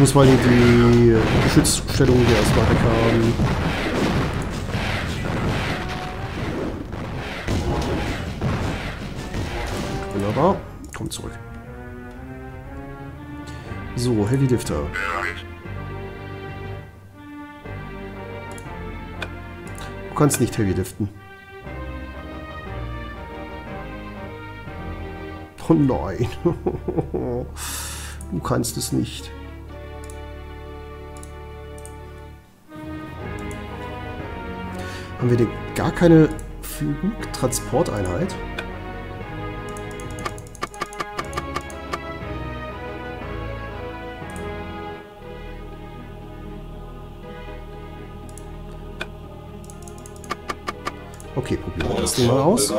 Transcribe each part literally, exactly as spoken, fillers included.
muss vor allem die Geschützstellung hier erstmal weg haben. Wunderbar. Kommt zurück. So, Heavy Lifter. Du kannst nicht Heavy liften. Oh nein. Du kannst es nicht. Haben wir denn gar keine Flugtransporteinheit? Okay, probieren wir das Ding mal aus.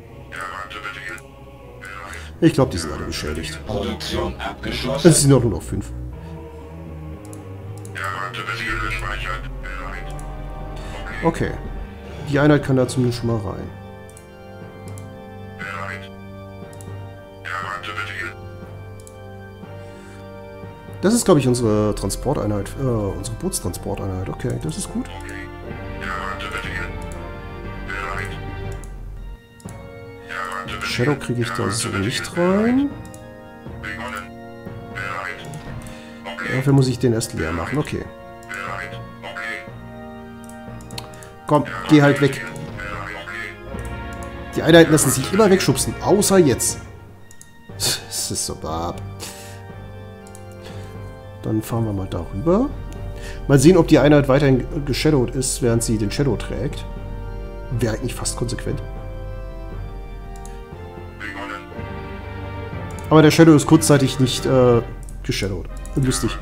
Ich glaube, die sind alle beschädigt. Es sind auch nur noch fünf. Okay. Die Einheit kann da zumindest schon mal rein. Das ist, glaube ich, unsere Transporteinheit, äh, unsere Bootstransporteinheit. Okay, das ist gut. Shadow kriege ich da so nicht rein. Dafür muss ich den erst leer machen. Okay. Komm, geh halt weg. Die Einheiten lassen sich immer wegschubsen, außer jetzt. Das ist so bab. Dann fahren wir mal darüber. Mal sehen, ob die Einheit weiterhin geshadowed ist, während sie den Shadow trägt. Wäre eigentlich fast konsequent. Aber der Shadow ist kurzzeitig nicht äh, geshadowed. Lustig.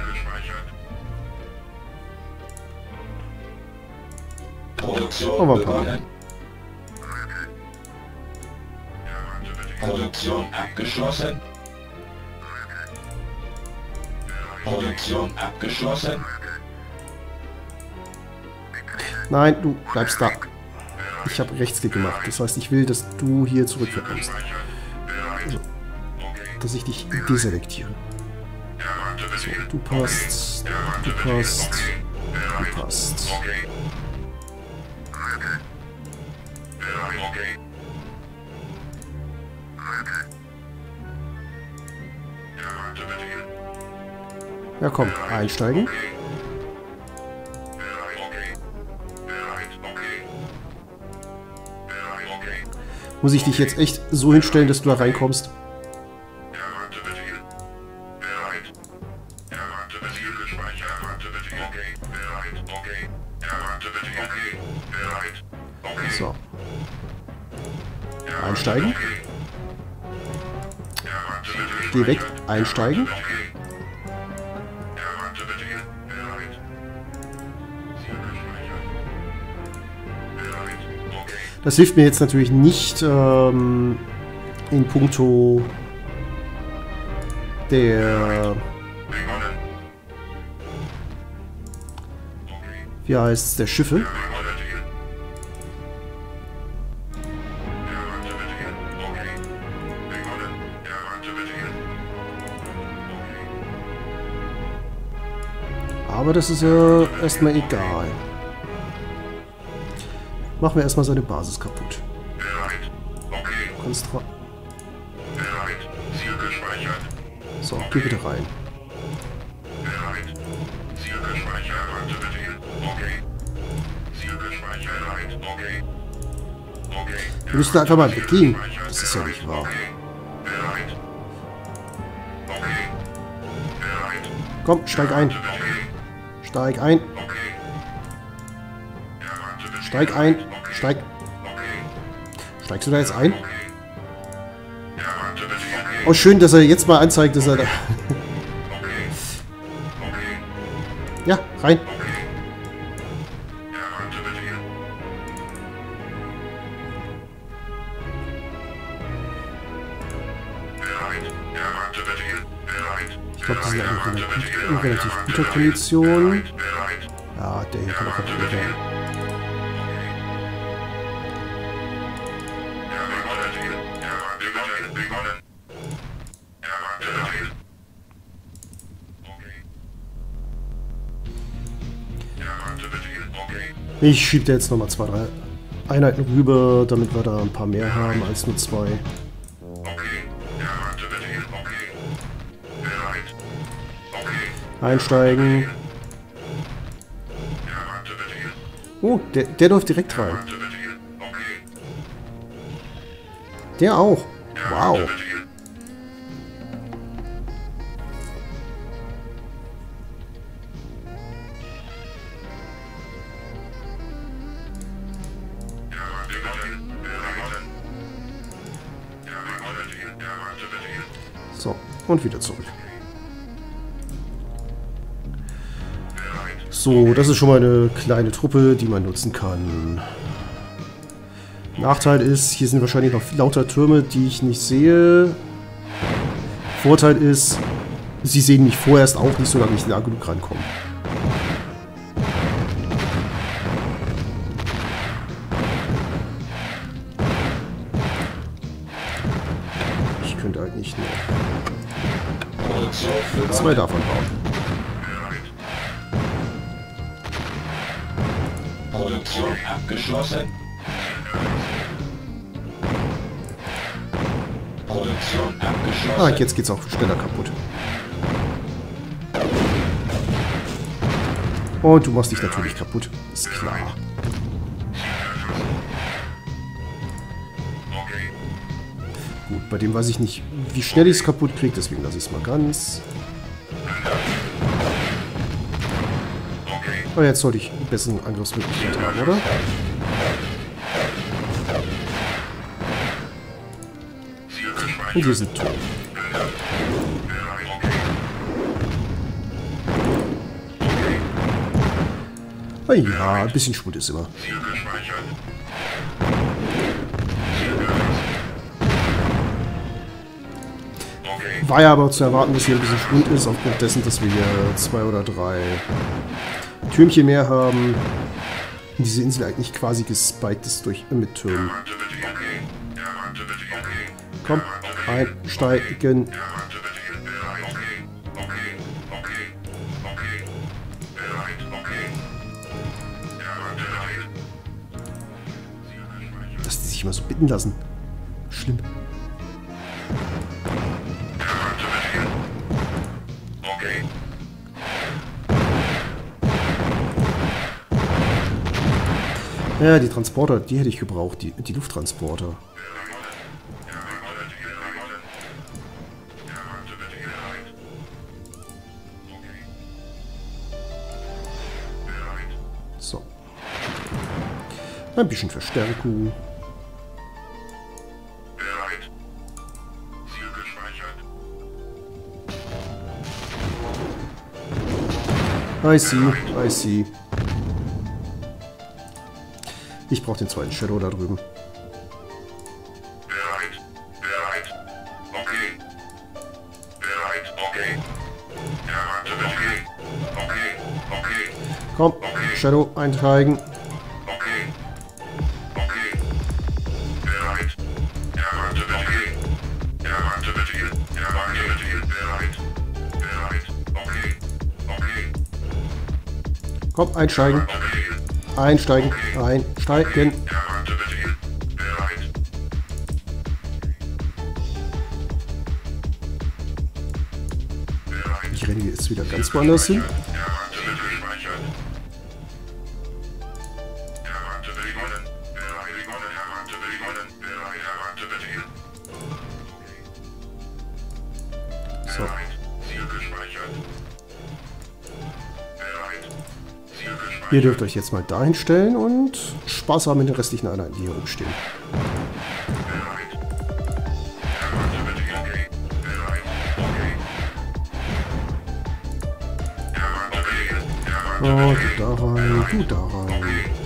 Machen wir ein paar. Produktion abgeschlossen. Produktion abgeschlossen. Nein, du bleibst da. Ich habe Rechtsklick gemacht. Das heißt, ich will, dass du hier zurückkommst. Also, dass ich dich deselektiere. So, du passt. Du passt. Du passt. Ja, komm, einsteigen. Muss ich dich jetzt echt so hinstellen, dass du da reinkommst? So. Einsteigen. Geh weg, einsteigen. Das hilft mir jetzt natürlich nicht ähm, in puncto der... Wie heißt es? Der Schiffe. Aber das ist ja erstmal egal. Machen wir erstmal seine Basis kaputt. Konstra so, geh bitte rein. Wir müssen einfach mal weggehen. Das ist ja nicht wahr. Komm, steig ein. Steig ein. Steig ein. Steig. Steigst du da jetzt ein? Oh, schön, dass er jetzt mal anzeigt, dass er da... Ja, rein. Ich glaube, die sind eigentlich in relativ guter Kondition. Ja, der hier kann auch kaputt werden. Ich schiebe da jetzt nochmal zwei, drei Einheiten rüber, damit wir da ein paar mehr haben als nur zwei. Einsteigen. Oh, der, der läuft direkt rein. Der auch. Wow. So, und wieder zurück. So, das ist schon mal eine kleine Truppe, die man nutzen kann. Nachteil ist, hier sind wahrscheinlich noch lauter Türme, die ich nicht sehe. Vorteil ist, sie sehen mich vorerst auch nicht, solange ich nah genug rankomme. Ich könnte eigentlich nur zwei davon bauen. Produktion abgeschlossen. Produktion abgeschlossen. Ah, jetzt geht's auch schneller kaputt. Und du machst dich natürlich kaputt. Ist klar. Gut, bei dem weiß ich nicht, wie schnell ich es kaputt kriege, deswegen lasse ich es mal ganz. Aber jetzt sollte ich eine bessere Angriffsmöglichkeit haben, oder? Und wir sind tot. Ah ja, ein bisschen Schwund ist immer. War ja aber zu erwarten, dass hier ein bisschen Schwund ist, aufgrund dessen, dass wir hier zwei oder drei Türmchen mehr haben. Und diese Insel eigentlich quasi gespiked ist durch, mit Türmen. Komm, einsteigen. Dass die sich immer so bitten lassen. Schlimm. Ja, die Transporter, die hätte ich gebraucht, die, die Lufttransporter. So. Ein bisschen Verstärkung. I see, I see. Ich brauche den zweiten Shadow da drüben. Bereit, bereit, okay. Bereit, okay. Erwarte Befehl. Okay, okay. Komm, Shadow einsteigen. Okay, okay. Bereit. Erwarte Befehl. Erwarte Befehl. Erwarte Befehl. Bereit. Bereit. Okay, okay. Komm, einsteigen. Einsteigen, einsteigen. Erwarte Befehl. Bereit. Ich renne jetzt wieder ganz woanders hin. Erwarte Befehl speichern. Erwarte begonnen. Bereit begonnen. Erwarte begonnen. Bereit. Erwarte Befehl. So. Bereit. Ziel gespeichert. Bereit. Ziel gespeichert. Ihr dürft euch jetzt mal dahin stellen und Spaß haben mit den restlichen Einheiten, die hier rumstehen. Bereit. Erwarte Befehl. Okay. Bereit. Okay. Erwarte Befehl. Erwarte Oh, du da rein, du da rein.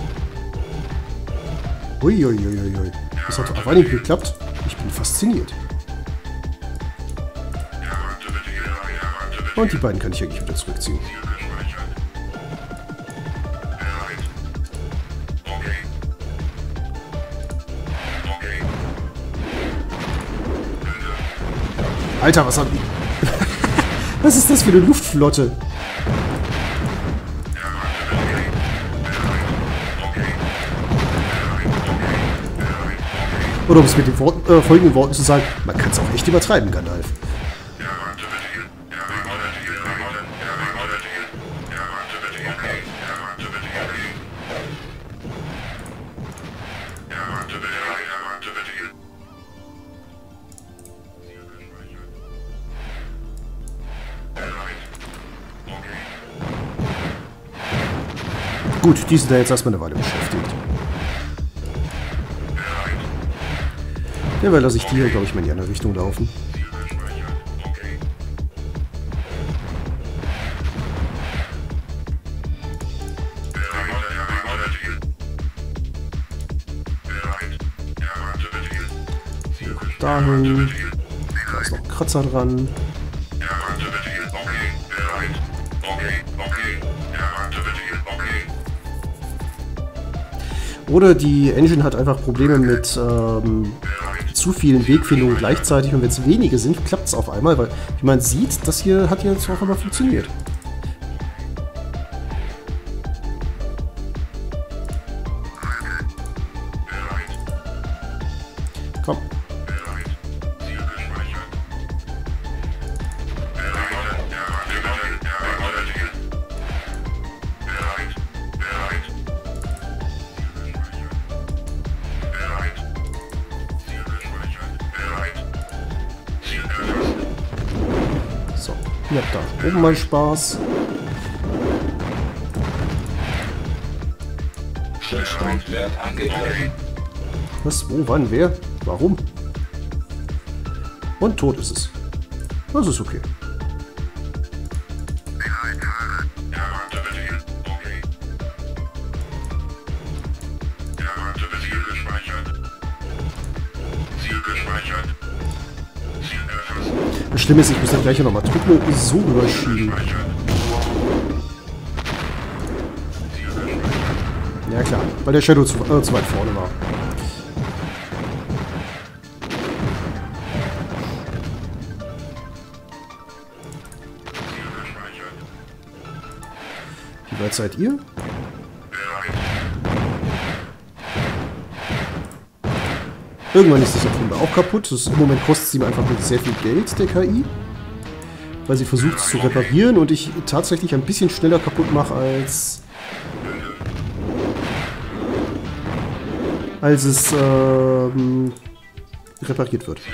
Uiuiuiui. Das hat auf einmal geklappt. Ich bin fasziniert. Erwarte Befehl. Erwarte Befehl. Und die beiden kann ich eigentlich wieder zurückziehen. Ziel gespeichert. Bereit. Okay. Okay. Alter, was haben die? Was ist das für eine Luftflotte? Oder um es mit den Worten, äh, folgenden Worten zu sagen, man kann es auch echt übertreiben, Gandalf. Gut, die sind da jetzt erstmal eine Weile beschäftigt. Ja, weil lasse ich die hier, glaube ich, mal in die andere Richtung laufen. So, guck dahin. Da ist noch ein Kratzer dran. Oder die Engine hat einfach Probleme mit ähm, zu vielen Wegfindungen gleichzeitig und wenn es wenige sind, klappt es auf einmal, weil wie man sieht, das hier hat jetzt auf einmal funktioniert. Komm. Ihr habt da oben mal Spaß. Stützpunktwert angegriffen. Was? Wo? Wann? Wer? Warum? Und tot ist es. Das ist okay. Das Schlimme ist, ich muss dann gleich nochmal drücken und so rüberschieben. Ja klar, weil der Shadow zu, äh, zu weit vorne war. Wie weit seid ihr? Irgendwann ist das Erfinder auch kaputt. Das, im Moment kostet es ihm einfach nur sehr viel Geld, der K I. Weil sie versucht es zu reparieren und ich tatsächlich ein bisschen schneller kaputt mache, als... als es ähm, repariert wird.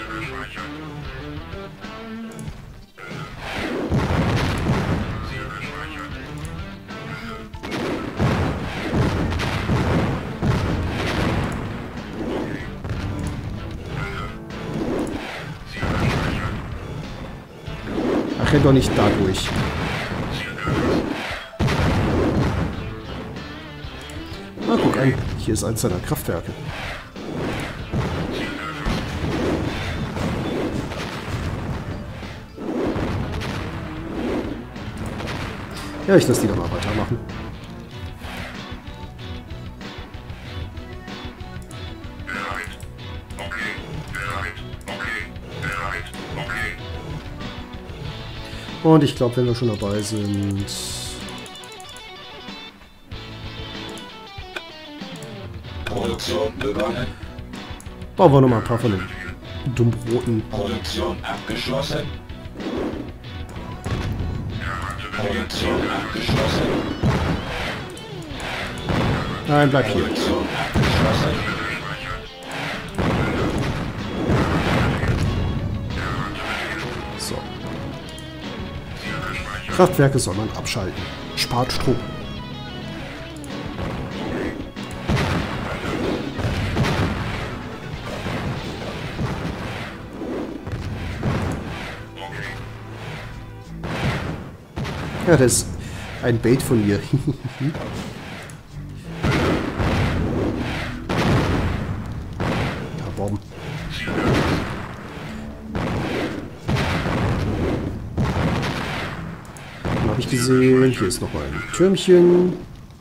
Ach, renn doch nicht dadurch. Ah, guck an. Hier ist eins seiner Kraftwerke. Ja, ich lasse die da mal weitermachen. Und ich glaube, wenn wir schon dabei sind... Produktion begonnen. Bauen wir noch mal ein paar von den Dummbroten. Produktion abgeschlossen. Produktion abgeschlossen. Nein, bleib hier. Produktion abgeschlossen. So. Kraftwerke soll man abschalten. Spart Strom. Ja, das ist ein Bait von mir. Ja, Bomben. Dann habe ich gesehen, hier ist noch mal ein Türmchen.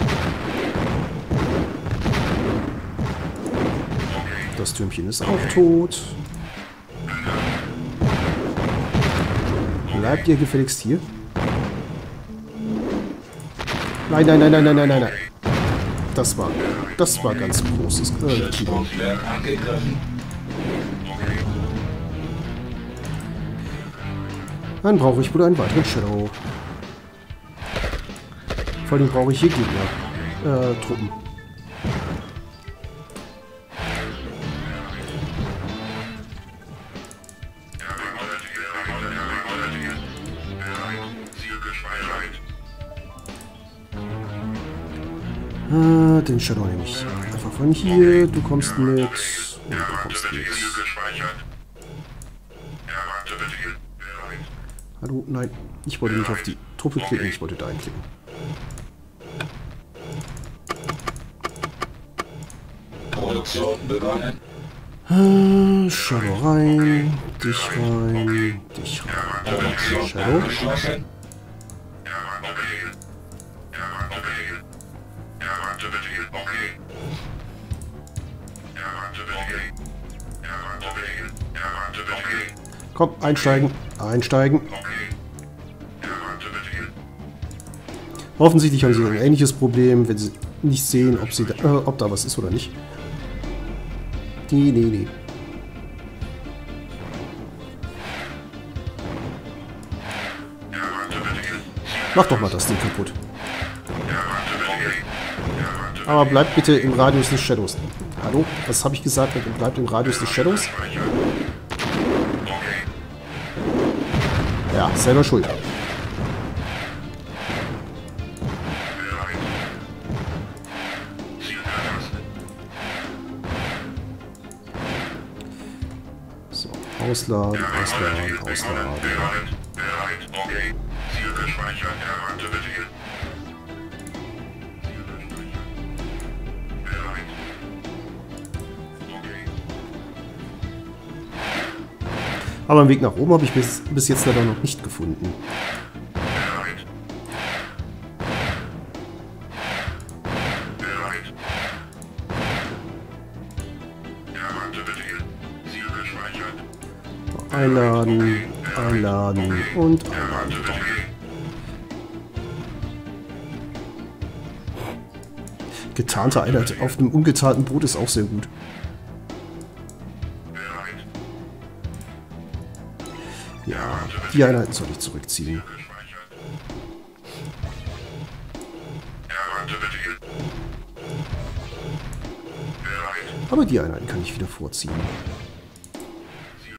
Das Türmchen ist auch tot. Bleibt ihr gefälligst hier? Nein, nein, nein, nein, nein, nein, nein, nein. Das war, das war ganz großes. Äh, Stützpunktwert angegriffen. Dann brauche ich wohl einen weiteren Shadow. Vor allem brauche ich hier Gegner. Äh, Truppen. Äh, den Shadow nehme ich einfach von hier. Du kommst mit. Und du kommst mit. Hallo? Nein. Ich wollte nicht auf die Truppe klicken, ich wollte da einklicken. Produktion begonnen. Äh, Shadow rein. Dich rein. Dich rein. Produktion Shadow. abgeschlossen. Komm, einsteigen. Einsteigen. Offensichtlich haben sie ein ähnliches Problem, wenn sie nicht sehen, ob, sie da, äh, ob da was ist oder nicht. Nee, nee, nee. Mach doch mal das Ding kaputt. Aber bleibt bitte im Radius des Shadows. Hallo? Was habe ich gesagt? Bleibt im Radius des Shadows? Ja, selber schuld. So, ausladen, ausladen, ausladen. Aber einen Weg nach oben habe ich bis, bis jetzt leider noch nicht gefunden. Einladen, einladen und einladen. Getarnte Einheit auf einem ungetarnten Boot ist auch sehr gut. Ja, die Einheiten soll ich zurückziehen. Aber die Einheiten kann ich wieder vorziehen.